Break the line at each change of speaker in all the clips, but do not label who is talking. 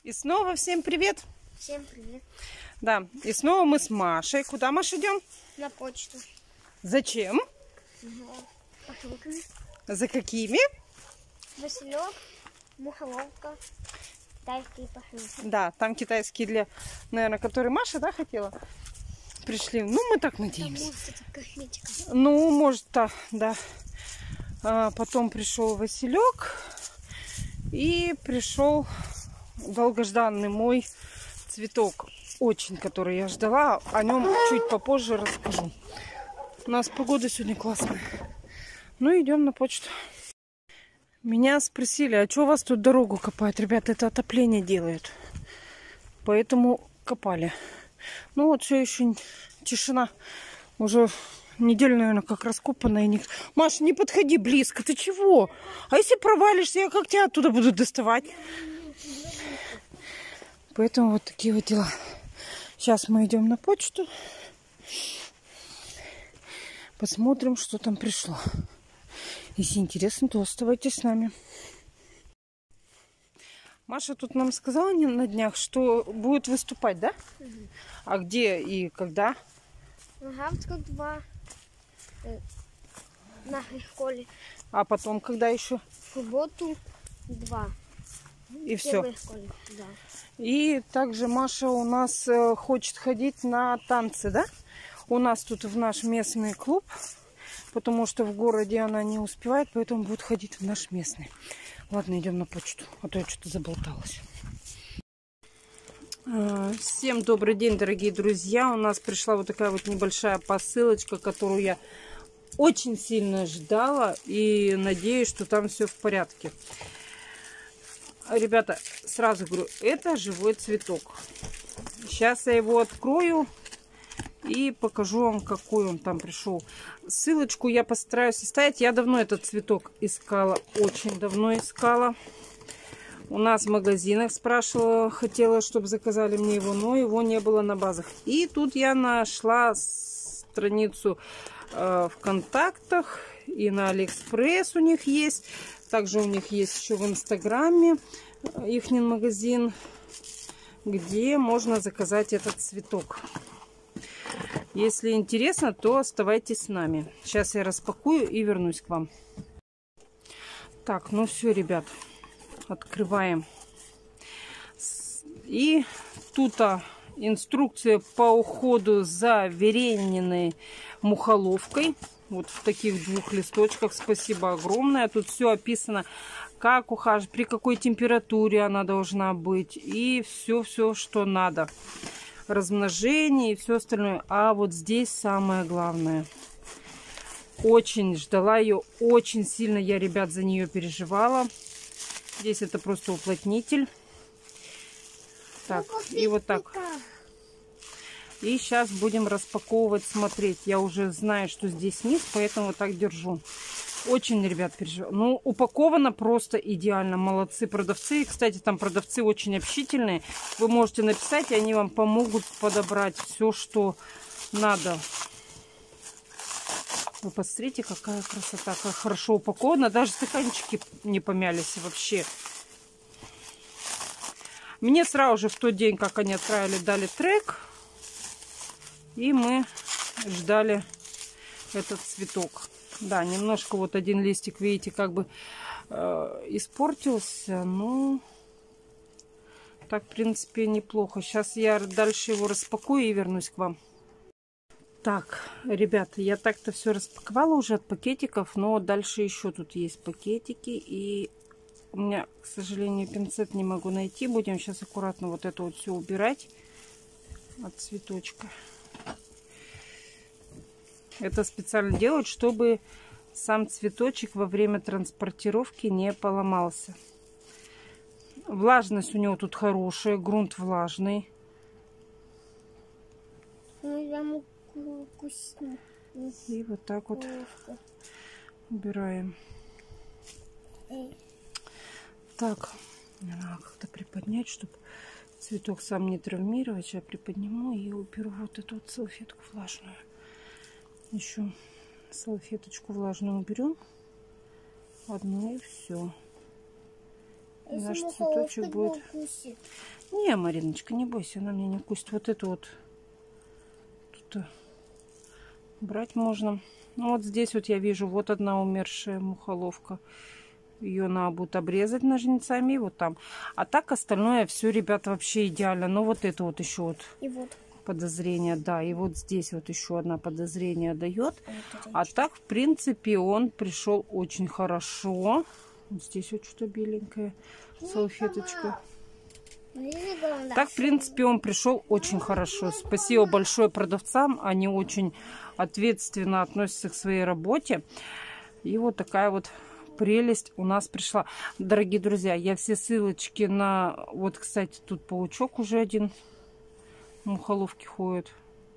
И снова всем привет!
Всем привет!
Да, и снова мы с Машей. Куда, Маша, идем?
На почту.
Зачем?
Посылками.
За какими?
Василек, мухоловка, китайские посылки.
Да, там китайские для, наверное, которые Маша, да, хотела? Пришли. Ну, мы так надеемся.
Может, это косметика.
Ну, может, да. Потом пришел Василек. И пришел долгожданный мой цветок. Очень, который я ждала. О нем чуть попозже расскажу. У нас погода сегодня классная. Ну, идем на почту. Меня спросили, а что у вас тут дорогу копают? Ребята, это отопление делают. Поэтому копали. Ну, вот все еще тишина. Уже неделю, наверное, как раскопанная. Маша, не подходи близко. Ты чего? А если провалишься, я как тебя оттуда буду доставать? Поэтому вот такие вот дела. Сейчас мы идем на почту. Посмотрим, что там пришло. Если интересно, то оставайтесь с нами. Маша тут нам сказала на днях, что будет выступать, да?
Угу.
А где и когда?
Ага, вот 2 в нашей школе.
А потом, когда еще?
В субботу 2.
И все.
В школе, да.
И также Маша у нас хочет ходить на танцы, да? У нас тут в наш местный клуб, потому что в городе она не успевает, поэтому будет ходить в наш местный. Ладно, идем на почту, а то я что-то заболталась. Всем добрый день, дорогие друзья. У нас пришла вот такая вот небольшая посылочка, которую я очень сильно ждала и надеюсь, что там все в порядке. Ребята, сразу говорю, это живой цветок. Сейчас я его открою и покажу вам, какой он там пришел. Ссылочку я постараюсь оставить. Я давно этот цветок искала, очень давно искала. У нас в магазинах спрашивала, хотела, чтобы заказали мне его, но его не было на базах. И тут я нашла страницу в контактах и на Алиэкспресс у них есть. Также у них есть еще в Инстаграме их магазин, где можно заказать этот цветок. Если интересно, то оставайтесь с нами. Сейчас я распакую и вернусь к вам. Так, ну все, ребят, открываем. И тут инструкция по уходу за беременной мухоловкой. Вот в таких 2 листочках. Спасибо огромное. Тут все описано, как ухаживать, при какой температуре она должна быть. И все, что надо. Размножение и все остальное. А вот здесь самое главное. Очень ждала ее. Очень сильно я, ребят, за нее переживала. Здесь это просто уплотнитель. Так, и вот так. И сейчас будем распаковывать, смотреть. Я уже знаю, что здесь низ, поэтому вот так держу. Очень, ребят, переживаю. Ну, упаковано просто идеально. Молодцы продавцы. И, кстати, там продавцы очень общительные. Вы можете написать, и они вам помогут подобрать все, что надо. Вы посмотрите, какая красота, как хорошо упакована. Даже стаканчики не помялись вообще. Мне сразу же в тот день, как они отправили, дали трек. И мы ждали этот цветок. Да, немножко вот один листик, видите, как бы испортился. Но так, в принципе, неплохо. Сейчас я дальше его распакую и вернусь к вам. Так, ребята, я так-то все распаковала уже от пакетиков. Но дальше еще тут есть пакетики. И у меня, к сожалению, пинцет не могу найти. Будем сейчас аккуратно вот это вот все убирать от цветочка. Это специально делают, чтобы сам цветочек во время транспортировки не поломался. Влажность у него тут хорошая, грунт влажный. И вот так вот убираем. Так, надо как-то приподнять, чтобы цветок сам не травмировать. Сейчас приподниму и уберу вот эту вот салфетку влажную. Еще салфеточку влажную уберем. Одну и все. Наш цветочек будет... Не, Мариночка, не бойся, она меня не укусит. Вот эту вот тут брать можно. Ну, вот здесь вот я вижу, вот одна умершая мухоловка. Ее надо будет обрезать ножницами, и вот там. А так остальное все, ребята, вообще идеально. Но вот это вот еще вот.
И вот.
Подозрение, да. И вот здесь вот еще одна подозрение дает.
Вот
А так, в принципе, он пришел очень хорошо. Вот здесь вот что-то беленькое. Салфеточка. Так, в принципе, он пришел очень хорошо. Спасибо большое продавцам. Они очень ответственно относятся к своей работе. И вот такая вот прелесть у нас пришла. Дорогие друзья, я все ссылочки на... Вот, кстати, тут паучок уже один. Мухоловки ходят.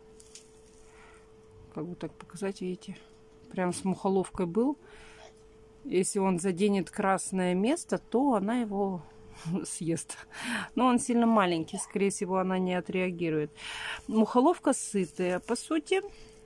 Как бы так показать, видите? Прям с мухоловкой был. Если он заденет красное место, то она его съест. Но он сильно маленький, скорее всего, она не отреагирует. Мухоловка сытая, по сути.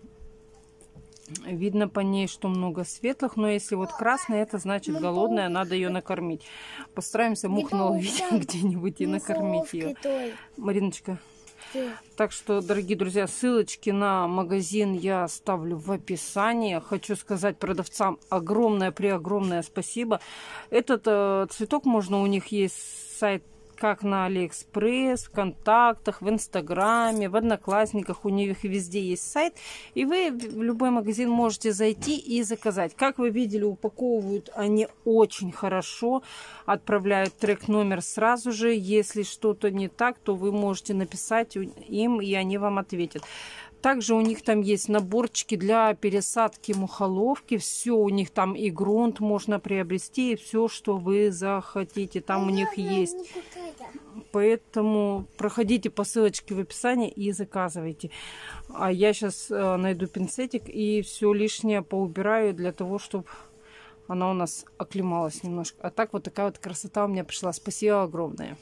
Видно по ней, что много светлых, но если вот красная, это значит голодная, надо ее накормить. Постараемся мух наловить где-нибудь и накормить ее. Мариночка. Так что, дорогие друзья, ссылочки на магазин я оставлю в описании. Хочу сказать продавцам огромное спасибо. Этот цветок можно, у них есть сайт как на Алиэкспресс, ВКонтактах, в Инстаграме, в Одноклассниках. У них везде есть сайт. И вы в любой магазин можете зайти и заказать. Как вы видели, упаковывают они очень хорошо. Отправляют трек-номер сразу же. Если что-то не так, то вы можете написать им, и они вам ответят. Также у них там есть наборчики для пересадки мухоловки. Все у них там, и грунт можно приобрести, и все, что вы захотите. Там у них есть. Поэтому проходите по ссылочке в описании и заказывайте. А я сейчас найду пинцетик и все лишнее поубираю для того, чтобы она у нас оклемалась немножко. А так вот такая вот красота у меня пришла. Спасибо огромное.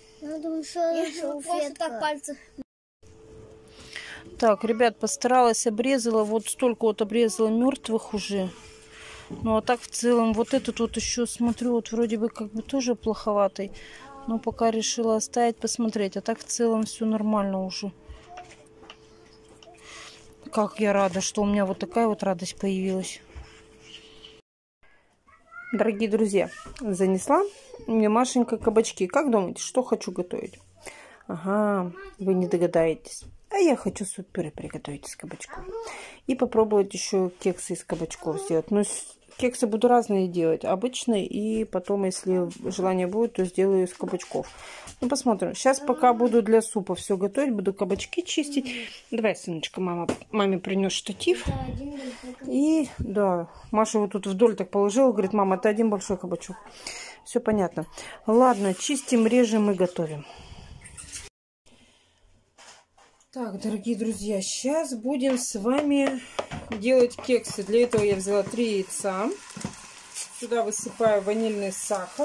Так, ребят, постаралась, обрезала. Вот столько вот обрезала мертвых уже. Ну, а так в целом вот этот вот еще смотрю, вот вроде бы как бы тоже плоховатый. Но пока решила оставить, посмотреть. А так в целом все нормально уже. Как я рада, что у меня вот такая вот радость появилась. Дорогие друзья, занесла мне Машенька кабачки. Как думаете, что хочу готовить? Ага, вы не догадаетесь. А я хочу суп-пюре приготовить из кабачков. И попробовать еще кексы из кабачков сделать. Но кексы буду разные делать. Обычные. И потом, если желание будет, то сделаю из кабачков. Ну, посмотрим. Сейчас пока буду для супа все готовить. Буду кабачки чистить. Давай, сыночка, маме принес штатив. И, да, Маша его тут вдоль так положила. Говорит, мама, это один большой кабачок. Все понятно. Ладно, чистим, режем и готовим. Так, дорогие друзья, сейчас будем с вами делать кексы. Для этого я взяла 3 яйца. Сюда высыпаю ванильный сахар.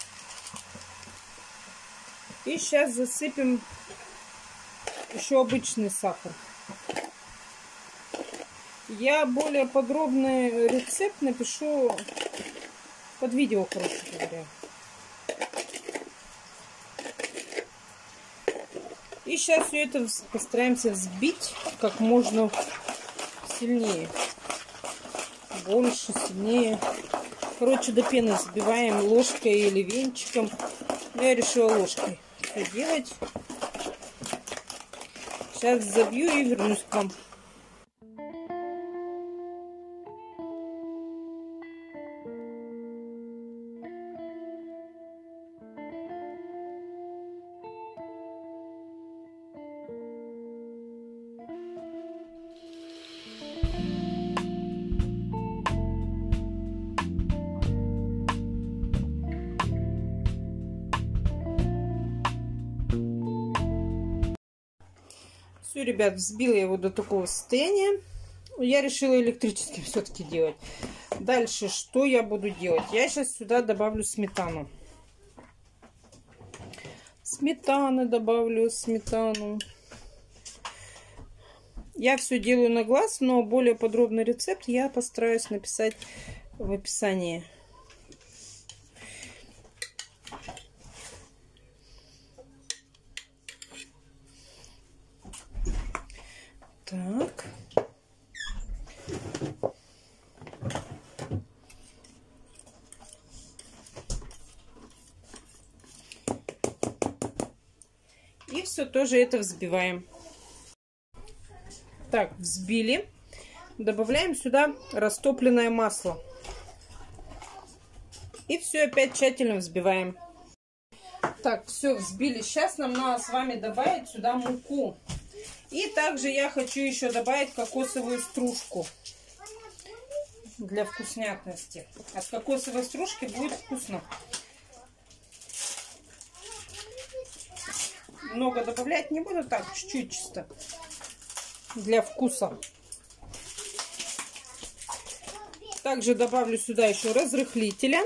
И сейчас засыпем еще обычный сахар. Я более подробный рецепт напишу под видео, короче говоря. И сейчас все это постараемся взбить как можно сильнее. Больше, сильнее. Короче, до пены взбиваем ложкой или венчиком. Я решила ложкой это делать. Сейчас забью и вернусь к вам. Все, ребят, взбила я его до такого состояния. Я решила электрическим все-таки делать. Дальше, что я буду делать? Я сейчас сюда добавлю сметану. Сметаны добавлю, сметану. Я все делаю на глаз, но более подробный рецепт я постараюсь написать в описании. И все тоже это взбиваем. Так, взбили. Добавляем сюда растопленное масло. И все опять тщательно взбиваем. Так, все взбили. Сейчас нам надо с вами добавить сюда муку. И также я хочу еще добавить кокосовую стружку. Для вкуснятности. От кокосовой стружки будет вкусно. Много добавлять не буду, так, чуть-чуть чисто. Для вкуса. Также добавлю сюда еще разрыхлителя.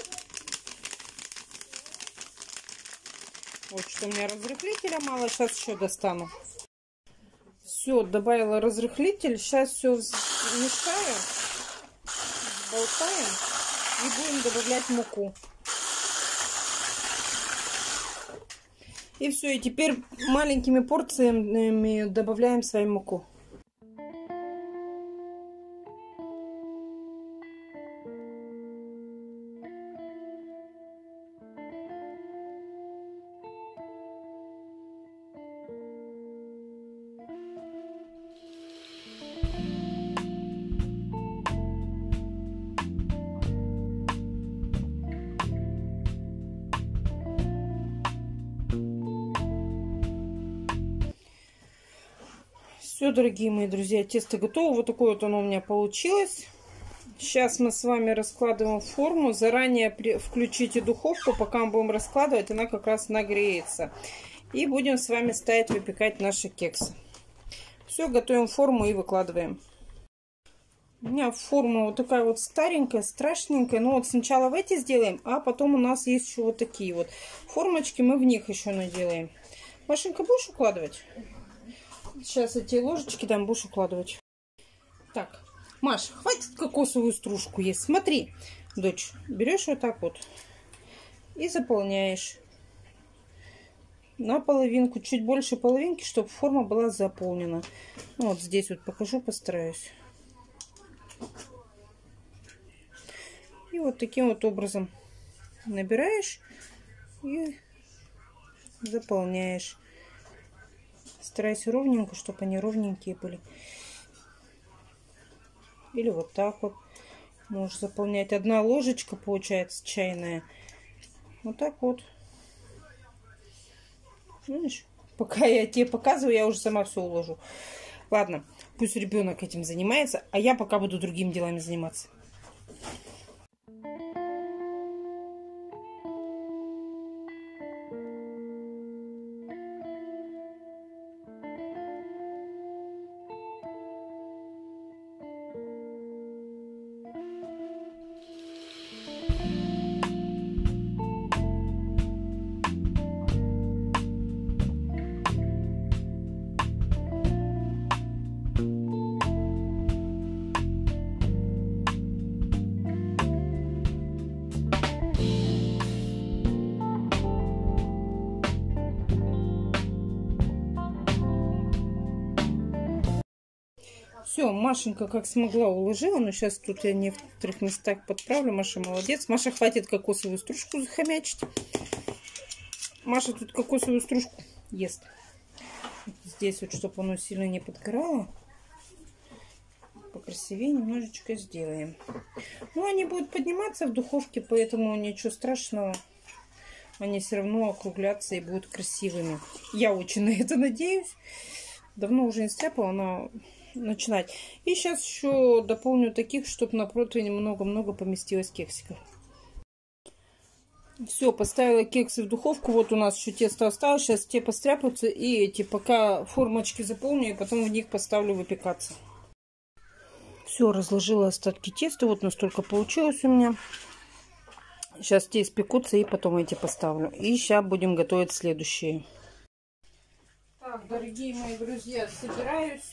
Вот что у меня разрыхлителя мало, сейчас еще достану. Все, добавила разрыхлитель. Сейчас все мешаю, болтаем и будем добавлять муку. И все, и теперь маленькими порциями добавляем свою муку. Все, дорогие мои друзья, тесто готово. Вот такое вот оно у меня получилось. Сейчас мы с вами раскладываем в форму. Заранее включите духовку, пока мы будем раскладывать, она как раз нагреется. И будем с вами ставить выпекать наши кексы. Все, готовим форму и выкладываем. У меня форма вот такая вот старенькая, страшненькая. Ну вот сначала в эти сделаем, а потом у нас есть еще вот такие вот формочки. Мы в них еще наделаем. Машенька, будешь укладывать? Сейчас эти ложечки там будешь укладывать. Так, Маш, хватит кокосовую стружку есть. Смотри, дочь, берешь вот так вот и заполняешь на половинку, чуть больше половинки, чтобы форма была заполнена. Ну, вот здесь вот покажу, постараюсь. И вот таким вот образом набираешь и заполняешь. Старайся ровненько, чтобы они ровненькие были. Или вот так вот. Можешь заполнять. Одна ложечка получается чайная. Вот так вот. Видишь? Пока я тебе показываю, я уже сама все уложу. Ладно, пусть ребенок этим занимается, а я пока буду другими делами заниматься. Все, Машенька как смогла уложила, но сейчас тут я в некоторых местах подправлю. Маша молодец. Маша, хватит кокосовую стружку захомячить. Маша тут кокосовую стружку ест. Здесь вот, чтобы оно сильно не подгорало. Покрасивее немножечко сделаем. Ну, они будут подниматься в духовке, поэтому ничего страшного. Они все равно округлятся и будут красивыми. Я очень на это надеюсь. Давно уже не стряпала, но начинать. И сейчас еще дополню таких, чтобы на противне много-много поместилось кексиков. Все, поставила кексы в духовку. Вот у нас еще тесто осталось. Сейчас те постряпаются. И эти пока формочки заполню. И потом в них поставлю выпекаться. Все, разложила остатки теста. Вот настолько получилось у меня. Сейчас те испекутся. И потом эти поставлю. И сейчас будем готовить следующие. Так, дорогие мои друзья, собираюсь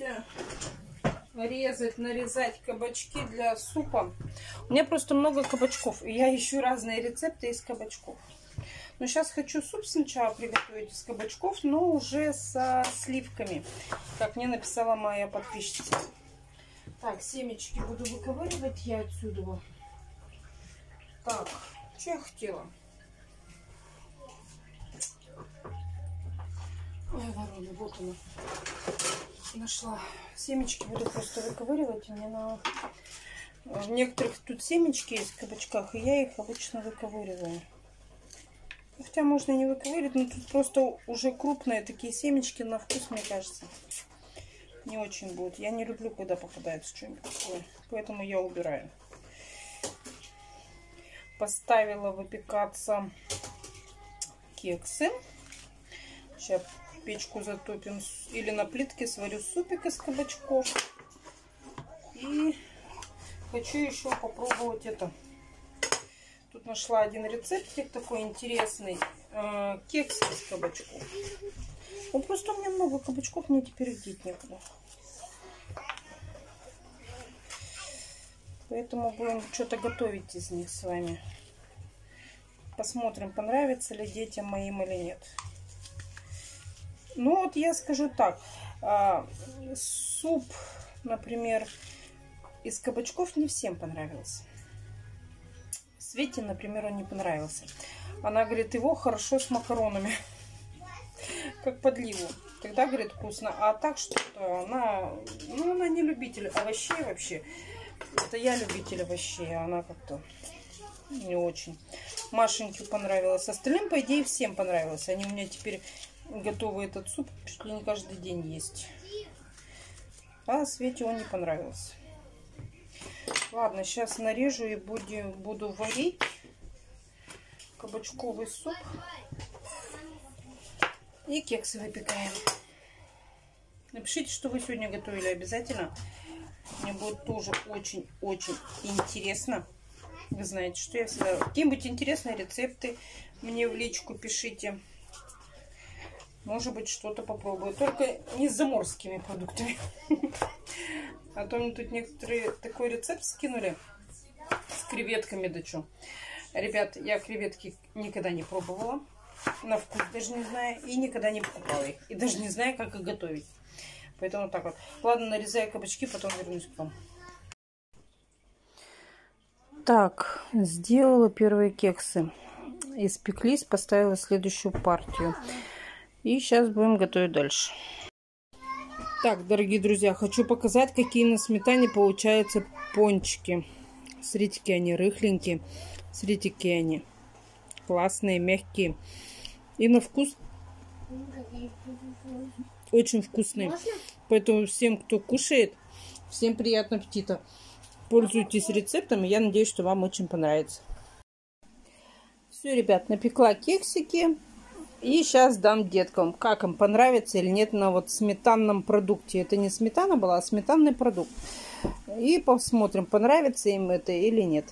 нарезать кабачки для супа. У меня просто много кабачков, и я ищу разные рецепты из кабачков. Но сейчас хочу суп сначала приготовить из кабачков, но уже со сливками, как мне написала моя подписчица. Так, семечки буду выковыривать я отсюда. Так, что я хотела? Ой, Вот она. Нашла. Семечки буду просто выковыривать. У меня в некоторых тут семечки есть в кабачках, и я их обычно выковыриваю. Хотя можно и не выковыривать, но тут просто уже крупные такие семечки на вкус, мне кажется, не очень будут. Я не люблю, когда попадается что-нибудь такое, поэтому я убираю. Поставила выпекаться кексы. Сейчас печку затопим или на плитке сварю супик из кабачков. И хочу еще попробовать это. Тут нашла один рецептик такой интересный. Кексы из кабачков. Ну, просто у меня много кабачков, мне теперь их деть некуда. Поэтому будем что-то готовить из них с вами. Посмотрим, понравится ли детям моим или нет. Ну вот я скажу так. Суп, например, из кабачков не всем понравился. Свете, например, он не понравился. Она говорит, его хорошо с макаронами. Как подливу. Тогда, говорит, вкусно. А так что-то она... Ну, она не любитель овощей вообще. Это я любитель овощей. А она как-то не очень. Машеньке понравилось. Остальным, по идее, всем понравилось. Они у меня теперь готовы этот суп чуть ли не каждый день есть. А Свете он не понравился. Ладно, сейчас нарежу и буду варить кабачковый суп. И кексы выпекаем. Напишите, что вы сегодня готовили обязательно. Мне будет тоже очень-очень интересно. Вы знаете, что я всегда... Какие-нибудь интересные рецепты мне в личку пишите. Может быть, что-то попробую. Только не с заморскими продуктами. А то мне тут некоторые такой рецепт скинули. С креветками, да что. Ребят, я креветки никогда не пробовала. На вкус даже не знаю. И никогда не покупала их. И даже не знаю, как их готовить. Поэтому так вот. Ладно, нарезаю кабачки, потом вернусь к вам. Так, сделала первые кексы. Испеклись, поставила следующую партию. И сейчас будем готовить дальше. Так, дорогие друзья, хочу показать, какие на сметане получаются пончики. Смотрите, какие они рыхленькие. Смотрите, какие они классные, мягкие. И на вкус очень вкусные. Поэтому всем, кто кушает, всем приятного аппетита. Пользуйтесь рецептами. Я надеюсь, что вам очень понравится. Все, ребят, напекла кексики. И сейчас дам деткам, как им понравится или нет на вот сметанном продукте. Это не сметана была, а сметанный продукт. И посмотрим, понравится им это или нет.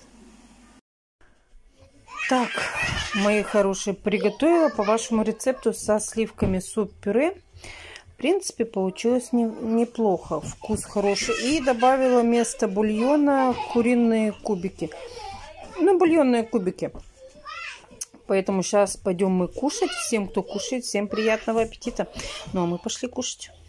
Так, мои хорошие, приготовила по вашему рецепту со сливками суп-пюре. В принципе, получилось неплохо. Вкус хороший. И добавила вместо бульона куриные кубики. Ну, бульонные кубики. Поэтому сейчас пойдем мы кушать. Всем, кто кушает, всем приятного аппетита. Ну, а мы пошли кушать.